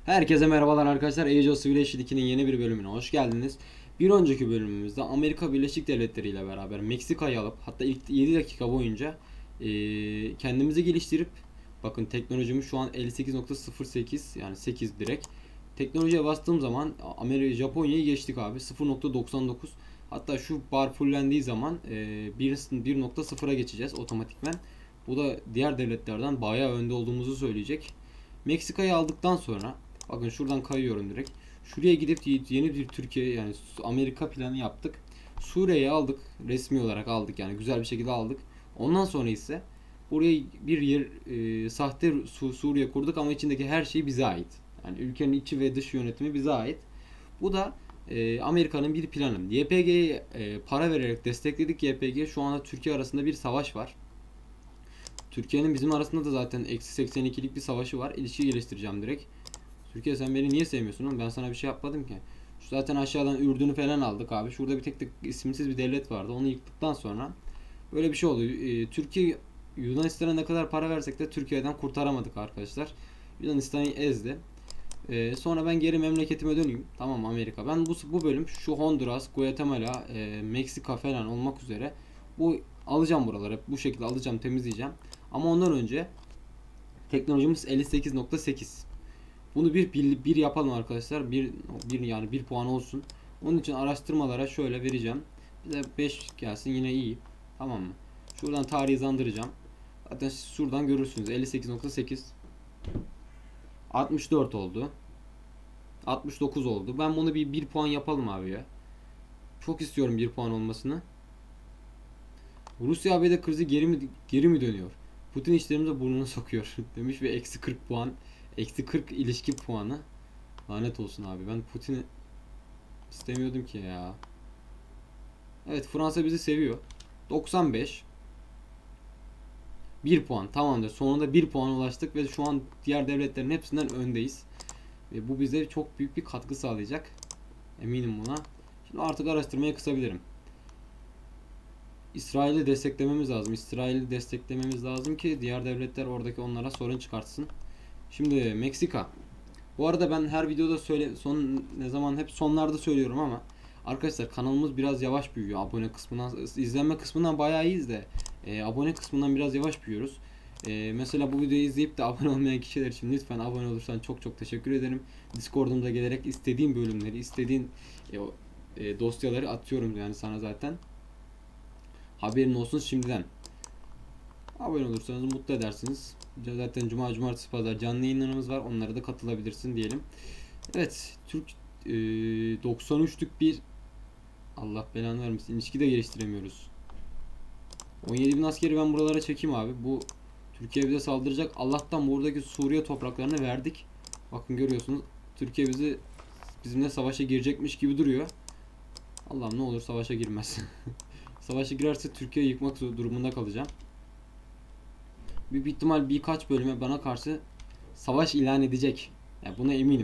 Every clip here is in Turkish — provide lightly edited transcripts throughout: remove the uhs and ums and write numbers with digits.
Herkese merhabalar arkadaşlar. Age of Civilization 2'nin yeni bir bölümüne hoş geldiniz. Bir önceki bölümümüzde Amerika Birleşik Devletleri ile beraber Meksika'yı alıp hatta ilk 7 dakika boyunca kendimizi geliştirip bakın teknolojimiz şu an 58.08 yani 8 direkt. Teknolojiye bastığım zaman Japonya'yı geçtik abi. 0.99 hatta şu bar fullendiği zaman 1.0'a geçeceğiz otomatikmen. Bu da diğer devletlerden bayağı önde olduğumuzu söyleyecek. Meksika'yı aldıktan sonra bakın şuradan kayıyorum direkt. Şuraya gidip yeni bir Türkiye yani Amerika planı yaptık. Suriye'yi aldık. Resmi olarak aldık yani güzel bir şekilde aldık. Ondan sonra ise buraya bir yer sahte Suriye kurduk ama içindeki her şey bize ait. Yani ülkenin içi ve dış yönetimi bize ait. Bu da Amerika'nın bir planı. YPG'ye para vererek destekledik YPG. Şu anda Türkiye arasında bir savaş var. Türkiye'nin bizim arasında da zaten -82'lik bir savaşı var. İlişki geliştireceğim direkt. Türkiye sen beni niye sevmiyorsun oğlum? Ben sana bir şey yapmadım ki. Şu zaten aşağıdan Ürdün'ü falan aldık abi. Şurada bir tek isimsiz bir devlet vardı. Onu yıktıktan sonra böyle bir şey oldu. Türkiye Yunanistan'a ne kadar para versek de Türkiye'den kurtaramadık arkadaşlar. Yunanistan'ı ezdi. Sonra ben geri memleketime döneyim. Tamam Amerika. Ben bu bölüm şu Honduras, Guatemala, Meksika falan olmak üzere bu alacağım buraları. Bu şekilde alacağım, temizleyeceğim. Ama ondan önce teknolojimiz 58.8. Bunu bir yapalım arkadaşlar. Bir yani bir puan olsun. Onun için araştırmalara şöyle vereceğim. Bize 5 gelsin yine iyi. Tamam mı? Şuradan tarihi hızlandıracağım. Zaten şuradan görürsünüz. 58.8 64 oldu. 69 oldu. Ben bunu bir puan yapalım abi ya. Çok istiyorum bir puan olmasını. Rusya ABD krizi geri mi dönüyor? Putin işlerimize burnunu sokuyor demiş ve eksi 40 puan. Eksi 40 ilişki puanı. Lanet olsun abi. Ben Putin'i istemiyordum ki ya. Evet Fransa bizi seviyor. 95. 1 puan. Tamamdır. Sonunda 1 puan ulaştık ve şu an diğer devletlerin hepsinden öndeyiz. Ve bu bize çok büyük bir katkı sağlayacak. Eminim buna. Şimdi artık araştırmayı kısabilirim. İsrail'i desteklememiz lazım. İsrail'i desteklememiz lazım ki diğer devletler oradaki onlara sorun çıkartsın. Şimdi Meksika. Bu arada ben her videoda ne zaman hep sonlarda söylüyorum ama arkadaşlar kanalımız biraz yavaş büyüyor. Abone kısmından izlenme kısmından bayağı iyiyiz de abone kısmından biraz yavaş büyüyoruz. Mesela bu videoyu izleyip de abone olmayan kişiler için lütfen abone olursan çok çok teşekkür ederim. Discord'umda gelerek istediğin bölümleri, istediğin dosyaları atıyorum yani sana zaten. Haberin olsun şimdiden. Abone olursanız mutlu edersiniz. Zaten cuma, cumartesi, pazar canlı yayınlarımız var. Onlara da katılabilirsin diyelim. Evet, Türk 93'lük bir Allah belanı vermesin. İlişki de geliştiremiyoruz. 17.000 askeri ben buralara çekeyim abi. Bu Türkiye bize saldıracak. Allah'tan buradaki Suriye topraklarını verdik. Bakın görüyorsunuz. Türkiye bizimle savaşa girecekmiş gibi duruyor. Allah'ım ne olur savaşa girmez. Savaşa girerse Türkiye'yi yıkmak durumunda kalacağım. Büyük ihtimal birkaç bölüme bana karşı savaş ilan edecek. Yani buna eminim.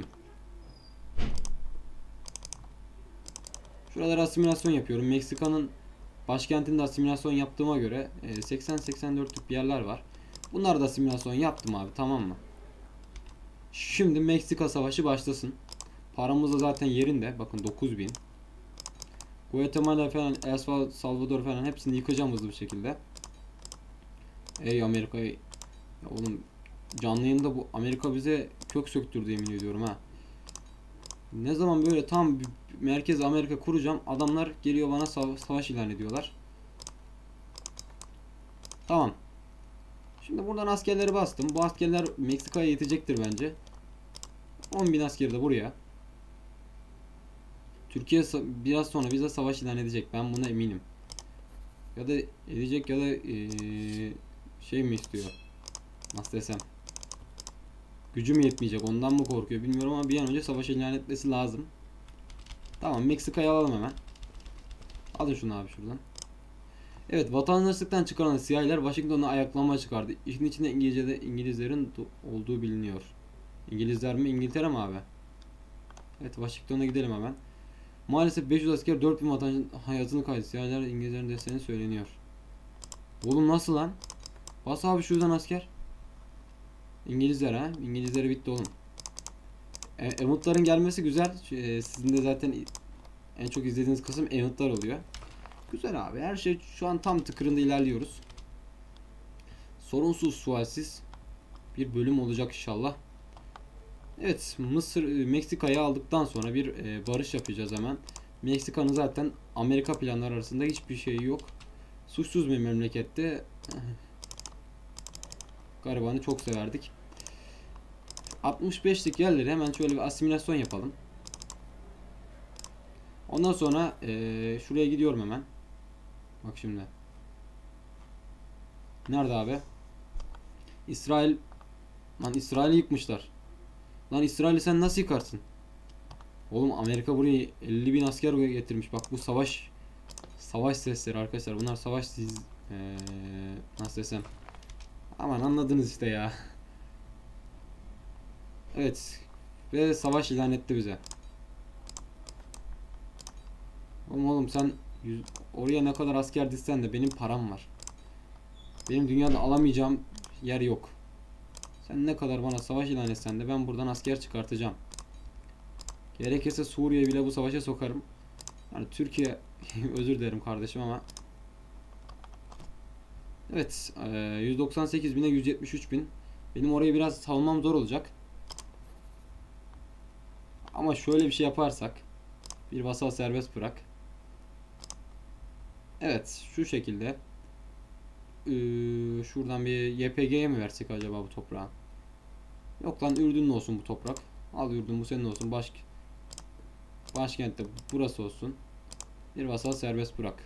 Şuralara asimilasyon yapıyorum. Meksika'nın başkentinde asimilasyon yaptığıma göre 80-84'lük bir yerler var. Bunlar da asimilasyon yaptım abi, tamam mı? Şimdi Meksika savaşı başlasın. Paramız da zaten yerinde. Bakın 9.000. Guatemala falan, El Salvador falan hepsini yıkacağım hızlı bir şekilde. Ey Amerika, oğlum canlı yayında bu Amerika bize kök söktürdü yemin ediyorum ha. Ne zaman böyle tam merkez Amerika kuracağım, adamlar geliyor bana savaş ilan ediyorlar. Tamam. Şimdi buradan askerleri bastım. Bu askerler Meksika'ya yetecektir bence. 10.000 askeri de buraya. Türkiye biraz sonra bize savaş ilan edecek. Ben buna eminim. Ya da edecek ya da şey mi istiyor? Nasıl desem? Gücüm yetmeyecek. Ondan mı korkuyor bilmiyorum ama bir an önce savaş ilan etmesi lazım. Tamam, Meksika'yı alalım hemen. Alın şunu abi şuradan. Evet, vatandaşlıktan çıkaran siyahiler Washington'a ayaklanma çıkardı. İşin içinde İngilizlerin olduğu biliniyor. İngilizler mi? İngiltere mi abi? Evet, Washington'a gidelim hemen. Maalesef 500 asker 4.000 vatandaşın hayatını kaybetti. Siyahiler İngilizlerin desteğini söyleniyor. Oğlum nasıl lan? Bas abi şuradan asker. İngilizler ha? İngilizlere bitti oğlum. Emote'ların gelmesi güzel. Sizin de zaten en çok izlediğiniz kısım emote'lar oluyor. Güzel abi. Her şey şu an tam tıkırında ilerliyoruz. Sorunsuz sualsiz bir bölüm olacak inşallah. Evet, Meksika'yı aldıktan sonra bir barış yapacağız hemen. Meksika'nın zaten Amerika planları arasında hiçbir şey yok. Suçsuz bir memlekette. Garibanı çok severdik. 65'lik yerleri hemen şöyle bir asimilasyon yapalım. Ondan sonra şuraya gidiyorum hemen. Bak şimdi. Nerede abi? İsrail. Lan İsrail'i yıkmışlar. Lan İsrail'i sen nasıl yıkarsın? Oğlum Amerika buraya 50.000 asker getirmiş. Bak bu savaş sesleri arkadaşlar. Bunlar savaş nasıl desem. Aman anladınız işte ya. Evet. Ve savaş ilan etti bize. Oğlum sen oraya ne kadar asker dizsen de benim param var. Benim dünyada alamayacağım yer yok. Sen ne kadar bana savaş ilan etsen de ben buradan asker çıkartacağım. Gerekirse Suriye bile bu savaşa sokarım. Yani Türkiye özür dilerim kardeşim ama evet 198 bine 173 bin. Benim orayı biraz savunmam zor olacak. Ama şöyle bir şey yaparsak bir vasal serbest bırak. Evet şu şekilde şuradan bir YPG'ye mi versek acaba bu toprağı? Yok lan Ürdün'ün olsun bu toprak. Al Ürdün bu senin olsun. Başkentte burası olsun. Bir vasal serbest bırak.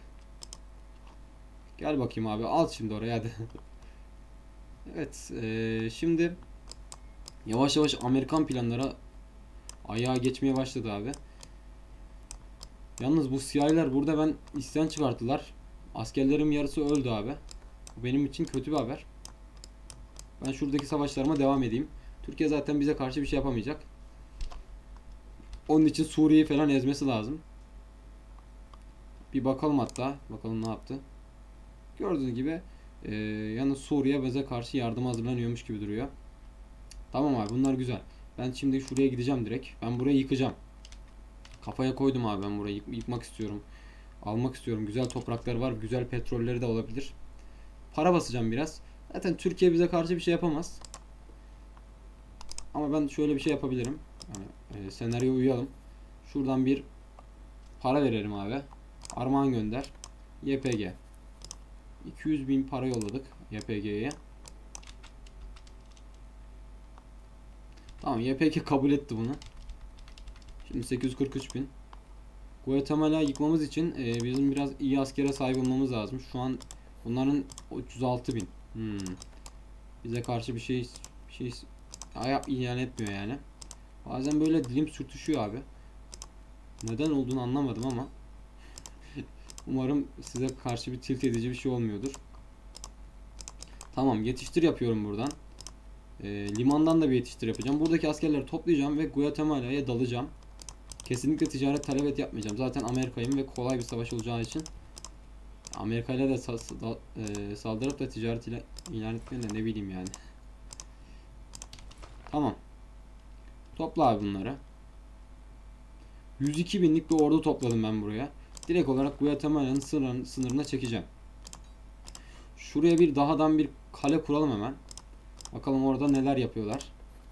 Gel bakayım abi al şimdi oraya hadi. Evet şimdi yavaş yavaş Amerikan planlara ayağa geçmeye başladı abi. Yalnız bu siyahiler burada ben isyan çıkarttılar. Askerlerim yarısı öldü abi. Bu benim için kötü bir haber. Ben şuradaki savaşlarıma devam edeyim. Türkiye zaten bize karşı bir şey yapamayacak. Onun için Suriye'yi falan ezmesi lazım. Bir bakalım hatta. Bakalım ne yaptı. Gördüğünüz gibi yalnız Suriye bize karşı yardıma hazırlanıyormuş gibi duruyor. Tamam abi bunlar güzel. Ben şimdi şuraya gideceğim direkt. Ben burayı yıkacağım. Kafaya koydum abi ben burayı yıkmak istiyorum. Almak istiyorum. Güzel toprakları var. Güzel petrolleri de olabilir. Para basacağım biraz. Zaten Türkiye bize karşı bir şey yapamaz. Ama ben şöyle bir şey yapabilirim. Yani, senaryoya uyalım. Şuradan bir para verelim abi. Armağan gönder. YPG. 200 bin para yolladık YPG'ye. Tamam YPG kabul etti bunu. Şimdi 843 bin. Guatemala yıkmamız için bizim biraz iyi askere sahip olmamız lazım. Şu an bunların 306 bin. Bize karşı bir şey ilan etmiyor yani. Bazen böyle dilim sürtüşüyor abi. Neden olduğunu anlamadım ama umarım size karşı bir tilt edici bir şey olmuyordur. Tamam yetiştir yapıyorum buradan. Limandan da bir yetiştir yapacağım. Buradaki askerleri toplayacağım ve Guatemala'ya dalacağım. Kesinlikle ticaret talep yapmayacağım. Zaten Amerika'yım ve kolay bir savaş olacağı için Amerika ile de saldırıp da ticaret ilan etmeyi de ne bileyim yani. Tamam. Topla abi bunları. 102 binlik bir ordu topladım ben buraya. Direkt olarak Guatemala'nın sınırına çekeceğim. Şuraya bir dahadan bir kale kuralım hemen. Bakalım orada neler yapıyorlar.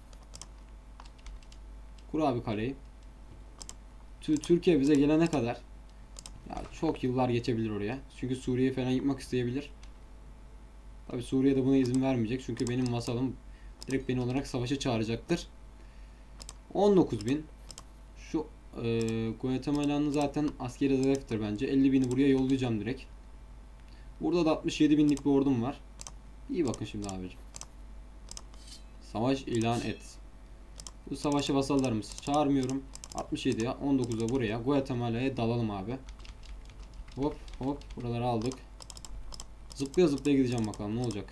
Kur abi kaleyi. Türkiye bize gelene kadar ya çok yıllar geçebilir oraya. Çünkü Suriye'yi falan yıkmak isteyebilir. Tabi Suriye de buna izin vermeyecek. Çünkü benim vasalım direkt beni olarak savaşa çağıracaktır. 19.000. Şu Guatemala'nın zaten askeri zayıftır bence. 50.000'i buraya yollayacağım direkt. Burada da 67 binlik bir ordum var. İyi bakın şimdi abicim. Savaş ilan et. Bu savaşa vasallarımızı çağırmıyorum. 67'ye 19'a buraya Guatemala'ya dalalım abi. Hop hop buraları aldık. Zıplaya zıplaya gideceğim bakalım ne olacak.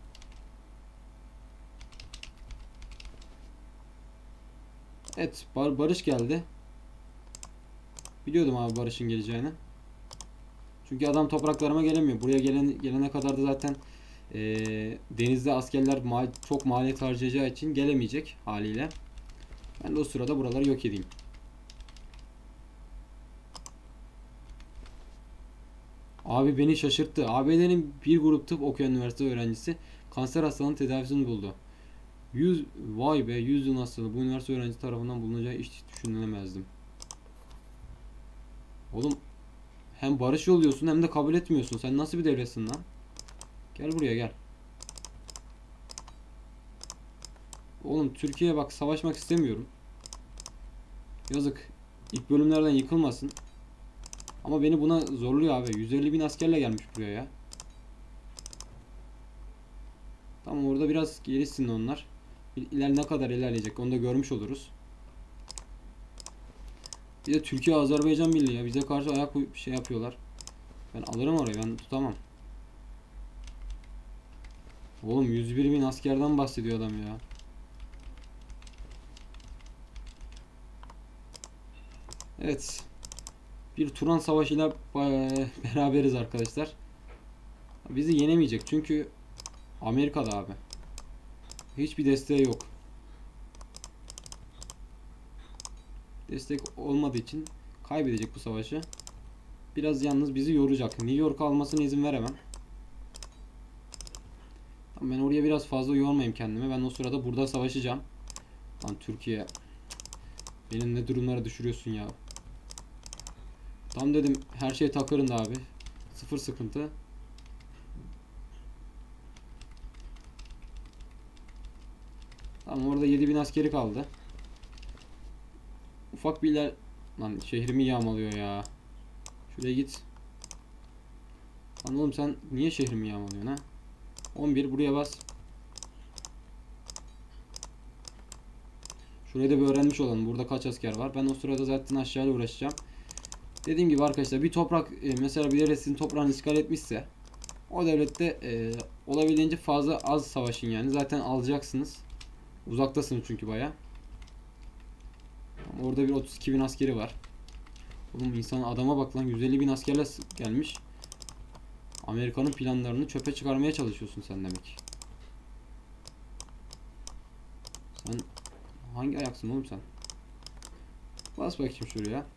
Evet barış geldi. Biliyordum abi barışın geleceğini. Çünkü adam topraklarıma gelemiyor. Buraya gelene kadar da zaten denizde askerler çok maliyet harcayacağı için gelemeyecek haliyle. Ben de o sırada buraları yok edeyim. Abi beni şaşırttı. ABD'nin bir grup tıp okuyan üniversite öğrencisi kanser hastalığının tedavisini buldu. 100 vay be 100 yıl hastalığı bu üniversite öğrencisi tarafından bulunacağı hiç düşünülemezdim. Oğlum hem barış yolluyorsun hem de kabul etmiyorsun. Sen nasıl bir devletsin lan? Gel buraya gel. Oğlum Türkiye'ye bak savaşmak istemiyorum. Yazık. İlk bölümlerden yıkılmasın. Ama beni buna zorluyor abi. 150 bin askerle gelmiş buraya ya. Tamam orada biraz gelişsin onlar. Ne kadar ilerleyecek onu da görmüş oluruz. Bir de Türkiye Azerbaycan Birliği ya bize karşı ayak şey yapıyorlar. Ben alırım orayı ben tutamam. Oğlum 101 bin askerden bahsediyor adam ya. Evet. Bir Turan Savaşı ile beraberiz arkadaşlar. Bizi yenemeyecek çünkü Amerika'da abi. Hiçbir desteği yok. Destek olmadığı için kaybedecek bu savaşı. Biraz yalnız bizi yoracak. New York almasına izin veremem. Tamam, ben oraya biraz fazla yormayayım kendime. Ben o sırada burada savaşacağım. Lan Türkiye. Beni ne durumlara düşürüyorsun ya. Tam dedim her şey takırında abi. Sıfır sıkıntı. Tamam orada 7000 askeri kaldı. Ufak bir lan şehrimi yağmalıyor ya. Şuraya git. Lan oğlum sen niye şehrimi yağmalıyorsun ha? 11 buraya bas. Şurayı da bir öğrenmiş olalım. Burada kaç asker var. Ben o sırada zaten aşağıya uğraşacağım. Dediğim gibi arkadaşlar bir toprak mesela bir devlet sizin toprağını işgal etmişse o devlette olabildiğince fazla az savaşın yani. Zaten alacaksınız. Uzaktasınız çünkü baya. Orada bir 32 bin askeri var. Oğlum insan adama bak lan 150 bin askerle gelmiş. Amerika'nın planlarını çöpe çıkarmaya çalışıyorsun sen demek. Sen hangi ayaksın oğlum sen? Bas bakayım şuraya.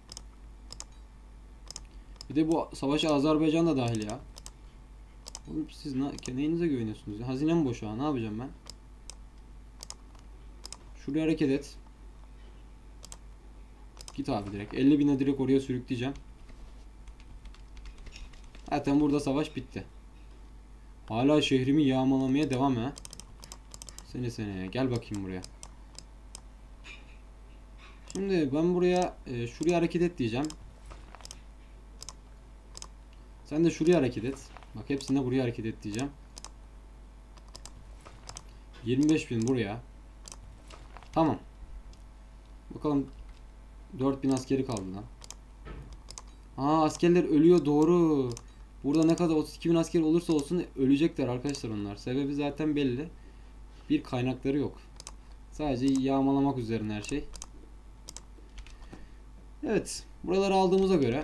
Bir de bu savaşa Azerbaycan da dahil ya. Oğlum siz neyinize güveniyorsunuz? Hazinem boş ha. Ne yapacağım ben? Şuraya hareket et. Git abi direkt. 50 bine direkt oraya sürükleyeceğim. Zaten burada savaş bitti. Hala şehrimi yağmalamaya devam ha. Seneye. Gel bakayım buraya. Şimdi ben buraya şuraya hareket et diyeceğim. Sen de şuraya hareket et. Bak hepsine buraya hareket et diyeceğim. 25 bin buraya. Tamam. Bakalım 4000 askeri kaldı lan. Askerler ölüyor doğru. Burada ne kadar 32 bin asker olursa olsun ölecekler arkadaşlar onlar. Sebebi zaten belli. Bir kaynakları yok. Sadece yağmalamak üzerine her şey. Evet. Buraları aldığımıza göre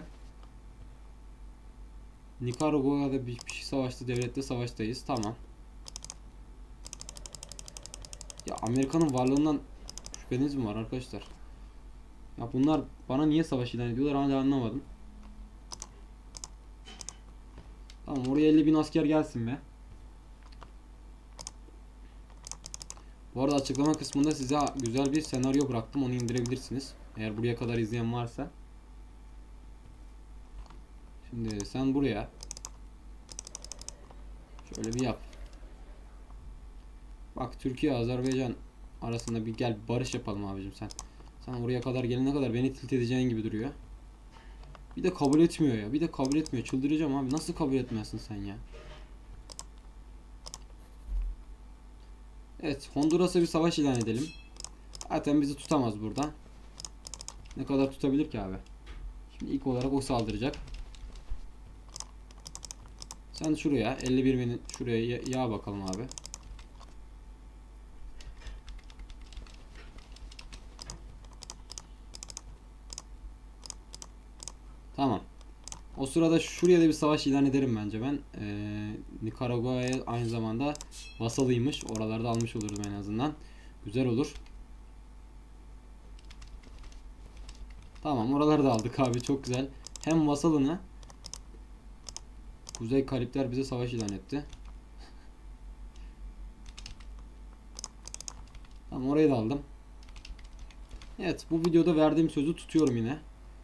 Nikaragua'da bir savaşta devlette savaştayız. Tamam. Ya Amerika'nın varlığından şüpheniz mi var arkadaşlar? Ya bunlar bana niye savaş ilan ediyorlar hala anlamadım. Tamam oraya 50 bin asker gelsin be. Bu arada açıklama kısmında size güzel bir senaryo bıraktım. Onu indirebilirsiniz. Eğer buraya kadar izleyen varsa. Şimdi sen buraya şöyle bir yap. Bak Türkiye Azerbaycan arasında bir gel barış yapalım abicim sen. Sen oraya kadar gelene kadar beni tilt edeceğin gibi duruyor. Bir de kabul etmiyor ya. Bir de kabul etmiyor. Çıldıracağım abi. Nasıl kabul etmezsin sen ya? Evet. Honduras'a bir savaş ilan edelim. Zaten bizi tutamaz burada. Ne kadar tutabilir ki abi? Şimdi ilk olarak o saldıracak. Sen şuraya 51 bini şuraya yağ bakalım abi. Tamam. O sırada şuraya da bir savaş ilan ederim bence ben. Nikaragua'ya aynı zamanda vasalıymış. Oralarda almış oluruz en azından. Güzel olur. Tamam, oraları da aldık abi, çok güzel. Hem vasalını Kuzey Karipler bize savaş ilan etti. Tamam, orayı da aldım. Evet, bu videoda verdiğim sözü tutuyorum yine.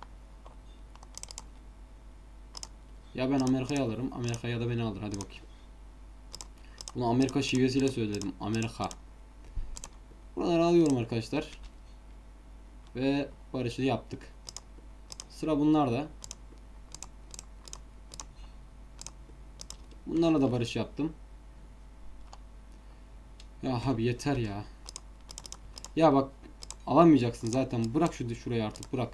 Ya ben Amerika'yı alırım, Amerika ya da beni alır, hadi bakayım. Bunu Amerika şivesiyle söyledim, Amerika. Buraları alıyorum arkadaşlar. Ve barışı yaptık. Sıra bunlarda. Bunlarla da barış yaptım. Ya abi yeter ya. Ya bak, alamayacaksın zaten. Bırak şurayı artık, bırak.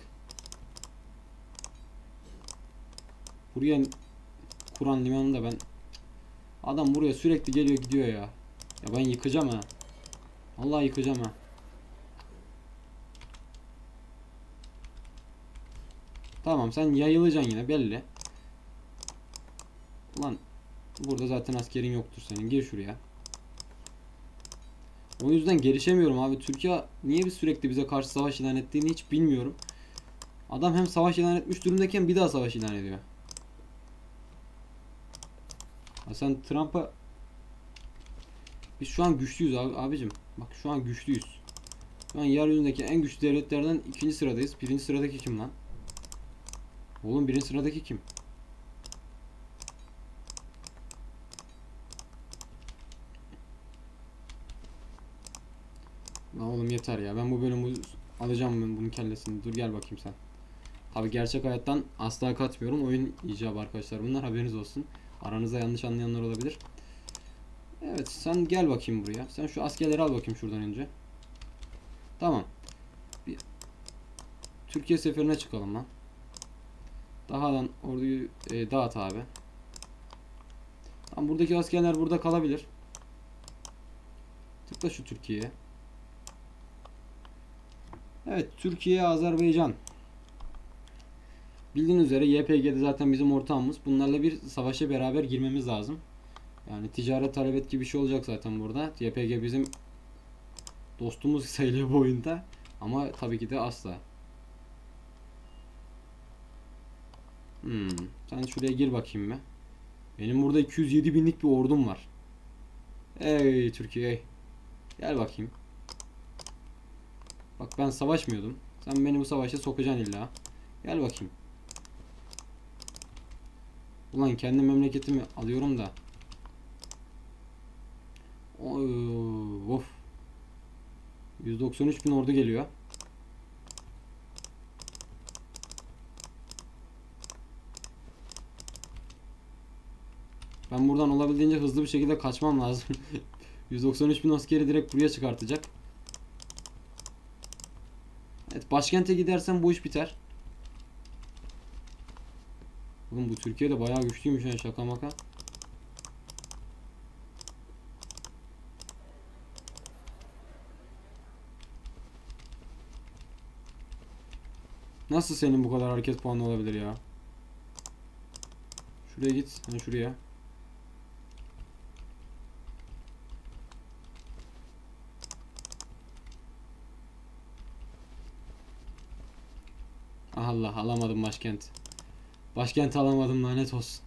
Buraya kuran limanında ben, adam buraya sürekli geliyor gidiyor ya. Ya ben yıkacağım ha. Vallahi yıkacağım ha. Tamam, sen yayılacaksın yine belli. Ulan burada zaten askerin yoktur senin. Gir şuraya. O yüzden gelişemiyorum abi. Türkiye niye sürekli bize karşı savaş ilan ettiğini hiç bilmiyorum. Adam hem savaş ilan etmiş durumdayken bir daha savaş ilan ediyor. Ya sen Trump'a, biz şu an güçlüyüz abicim. Bak şu an güçlüyüz. Şu an yeryüzündeki en güçlü devletlerden ikinci sıradayız. Birinci sıradaki kim lan? Oğlum birinci sıradaki kim? Lan oğlum yeter ya. Ben bu bölümü alacağım, ben bunun kellesini. Dur gel bakayım sen. Tabi gerçek hayattan asla katmıyorum. Oyun icabı arkadaşlar bunlar, haberiniz olsun. Aranızda yanlış anlayanlar olabilir. Evet, sen gel bakayım buraya. Sen şu askerleri al bakayım şuradan önce. Tamam. Bir Türkiye seferine çıkalım lan. Dahadan orduyu dağıt abi. Tamam, buradaki askerler burada kalabilir. Tıkla şu Türkiye'ye. Evet, Türkiye, Azerbaycan. Bildiğiniz üzere YPG'de zaten bizim ortağımız. Bunlarla bir savaşa beraber girmemiz lazım. Yani ticaret talebet gibi bir şey olacak zaten burada. YPG bizim dostumuz sayılıyor bu oyunda. Ama tabii ki de asla. Sen şuraya gir bakayım be. Benim burada 207 binlik bir ordum var. Ey Türkiye, ey. Gel bakayım. Bak ben savaşmıyordum. Sen beni bu savaşa sokacaksın illa. Gel bakayım. Ulan kendi memleketimi alıyorum da. Of. 193 bin ordu geliyor. Ben buradan olabildiğince hızlı bir şekilde kaçmam lazım. 193 bin askeri direkt buraya çıkartacak. Evet, başkente gidersen bu iş biter. Oğlum bu Türkiye'de bayağı güçlüymüş yani, şaka maka. Nasıl senin bu kadar hareket puanı olabilir ya? Şuraya git. Hani şuraya. Allah, alamadım başkent. Başkenti alamadım, lanet olsun.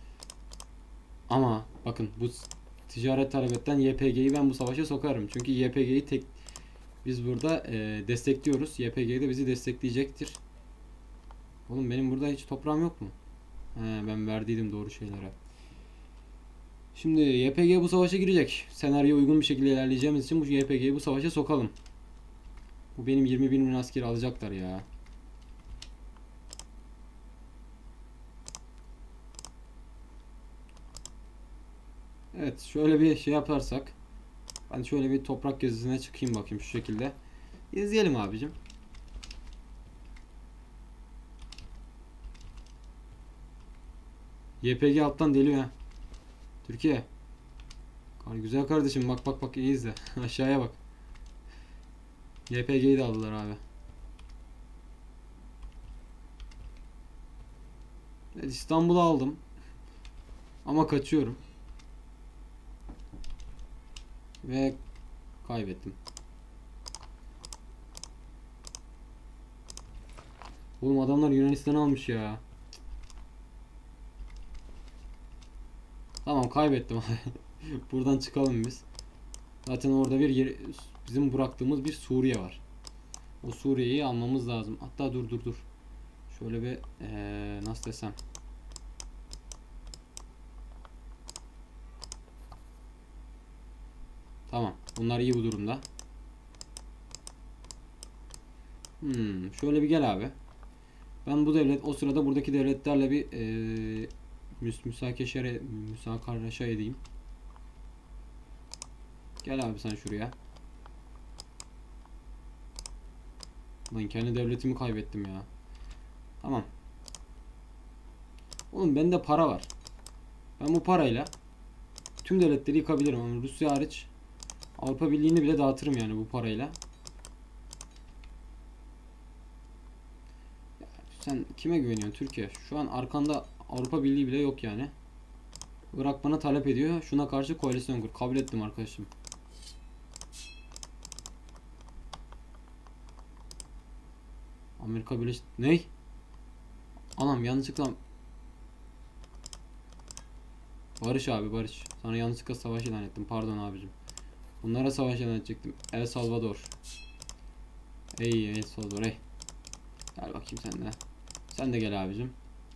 Ama bakın, bu ticaret talebetten YPG'yi ben bu savaşa sokarım. Çünkü YPG'yi biz burada destekliyoruz. YPG de bizi destekleyecektir. Oğlum benim burada hiç toprağım yok mu? Ben verdiydim doğru şeylere. Şimdi YPG bu savaşa girecek. Senaryoya uygun bir şekilde ilerleyeceğimiz için bu YPG'yi bu savaşa sokalım. Bu benim 20 bin askeri alacaklar ya. Evet, şöyle bir şey yaparsak, ben şöyle bir toprak gezisine çıkayım bakayım şu şekilde. İzleyelim abicim. YPG alttan deliyor ha. Türkiye. Güzel kardeşim, bak bak bak, iyi izle. Aşağıya bak. YPG'yi de aldılar abi. Evet, İstanbul'u aldım. Ama kaçıyorum. Ve kaybettim. Oğlum adamlar Yunanistan'ı almış ya. Tamam, kaybettim. Buradan çıkalım biz. Zaten orada bizim bıraktığımız bir Suriye var. O Suriye'yi almamız lazım. Hatta dur. Şöyle bir nasıl desem. Tamam. Bunlar iyi bu durumda. Şöyle bir gel abi. Ben bu devlet, o sırada buradaki devletlerle bir müsakarşa edeyim. Gel abi sen şuraya. Ben kendi devletimi kaybettim ya. Tamam. Oğlum bende para var. Ben bu parayla tüm devletleri yıkabilirim ama Rusya hariç Avrupa Birliği'ni bile dağıtırım yani bu parayla. Ya sen kime güveniyorsun Türkiye? Şu an arkanda Avrupa Birliği bile yok yani. Irak bana talep ediyor. Şuna karşı koalisyon kur. Kabul ettim arkadaşım. Amerika Birleşik... Ney? Anam yanlışlıkla... Barış abi barış. Sana yanlışlıkla savaş ilan ettim. Pardon abicim. Bunlara savaş ilan edecektim. El Salvador. Ey El Salvador ey. Gel bakayım sen de. Sen de gel abicim.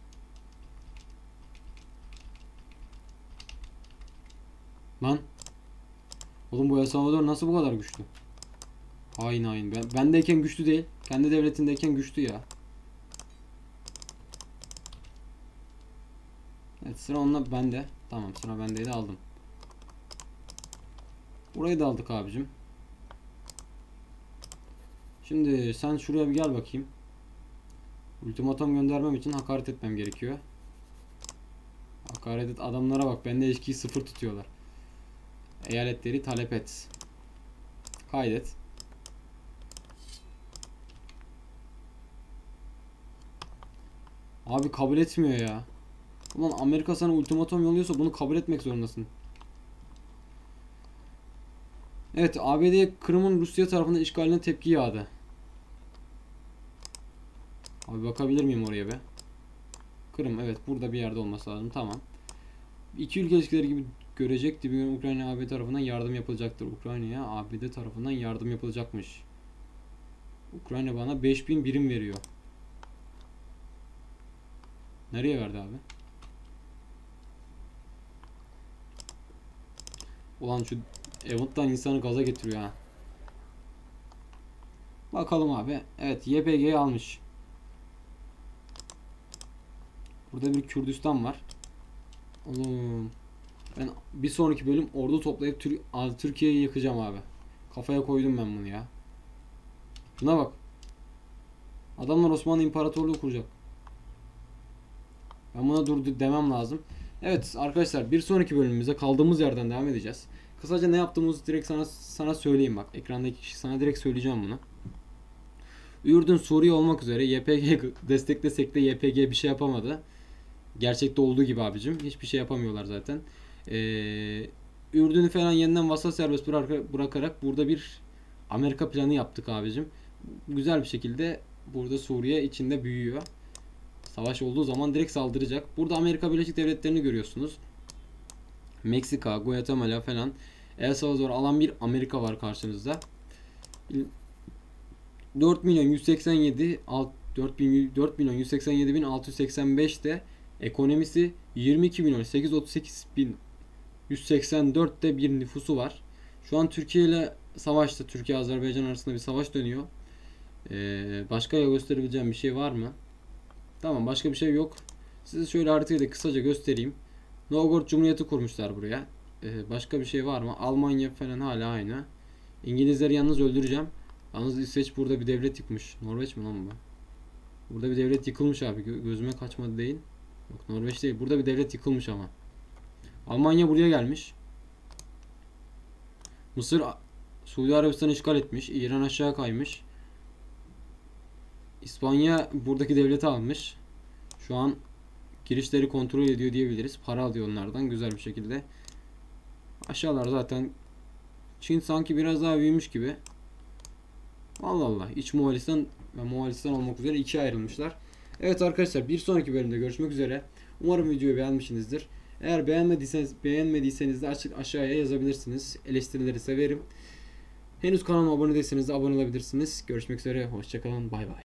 Lan. Oğlum bu El Salvador nasıl bu kadar güçlü? Hain. Bendeyken güçlü değil. Kendi devletindeyken güçlü ya. Evet, sıra onunla bende. Tamam, sıra bendeydi, aldım. Burayı da aldık abicim. Şimdi sen şuraya bir gel bakayım. Ultimatom göndermem için hakaret etmem gerekiyor. Hakaret et, adamlara bak, bende ilişkiyi 0 tutuyorlar. Eyaletleri talep et. Kaydet. Abi kabul etmiyor ya. Ulan Amerika sana ultimatom yolluyorsa bunu kabul etmek zorundasın. Evet, ABD Kırım'ın Rusya tarafından işgaline tepki yağdı. Abi bakabilir miyim oraya be? Kırım, evet, burada bir yerde olması lazım. Tamam. İki ülke ilişkileri gibi görecekti. Bir gün Ukrayna ABD tarafından yardım yapılacaktır. Ukrayna'ya ABD tarafından yardım yapılacakmış. Ukrayna bana 5000 birim veriyor. Nereye verdi abi? Ulan şu Event'tan insanı gaza getiriyor ha. Bakalım abi. Evet, YPG'yi almış. Burada bir Kürdistan var. Oğlum. Ben bir sonraki bölüm ordu toplayıp Türkiye'yi yıkacağım abi. Kafaya koydum ben bunu ya. Şuna bak. Adamlar Osmanlı İmparatorluğu kuracak. Ben buna dur demem lazım. Evet arkadaşlar, bir sonraki bölümümüzde kaldığımız yerden devam edeceğiz. Kısaca ne yaptığımızı direkt sana söyleyeyim bak. Ekrandaki kişi sana direkt söyleyeceğim bunu. Ürdün, Suriye olmak üzere YPG desteklesek de YPG bir şey yapamadı. Gerçekte olduğu gibi abicim. Hiçbir şey yapamıyorlar zaten. Ürdün'ü falan yeniden vasal serbest bırakarak burada bir Amerika planı yaptık abicim. Güzel bir şekilde burada Suriye içinde büyüyor. Savaş olduğu zaman direkt saldıracak. Burada Amerika Birleşik Devletleri'ni görüyorsunuz. Meksika, Guatemala falan. El Salvador alan bir Amerika var karşınızda. 4 milyon 187 4 milyon 187 bin 685 de ekonomisi 22 milyon 838 bin 184'te bir nüfusu var. Şu an Türkiye ile savaşta. Türkiye Azerbaycan arasında bir savaş dönüyor. Başka gösterebileceğim bir şey var mı? Tamam, başka bir şey yok. Size şöyle haritayı da kısaca göstereyim. Novgorod Cumhuriyeti kurmuşlar buraya. Başka bir şey var mı? Almanya falan hala aynı. İngilizleri yalnız öldüreceğim. Yalnız İsveç burada bir devlet yıkmış. Norveç mi lan bu? Burada bir devlet yıkılmış abi. Gözüme kaçmadı değil. Yok, Norveç değil. Burada bir devlet yıkılmış ama. Almanya buraya gelmiş. Mısır Suudi Arabistan'ı işgal etmiş. İran aşağı kaymış. İspanya buradaki devleti almış. Şu an girişleri kontrol ediyor diyebiliriz. Para alıyor onlardan güzel bir şekilde. Aşağılar zaten Çin sanki biraz daha büyümüş gibi. Allah Allah. İç Moğolistan ve Moğolistan olmak üzere ikiye ayrılmışlar. Evet arkadaşlar, bir sonraki bölümde görüşmek üzere. Umarım videoyu beğenmişsinizdir. Eğer beğenmediyseniz de aşağıya yazabilirsiniz. Eleştirileri severim. Henüz kanalıma abone değilseniz de abone olabilirsiniz. Görüşmek üzere. Hoşçakalın. Bay bay.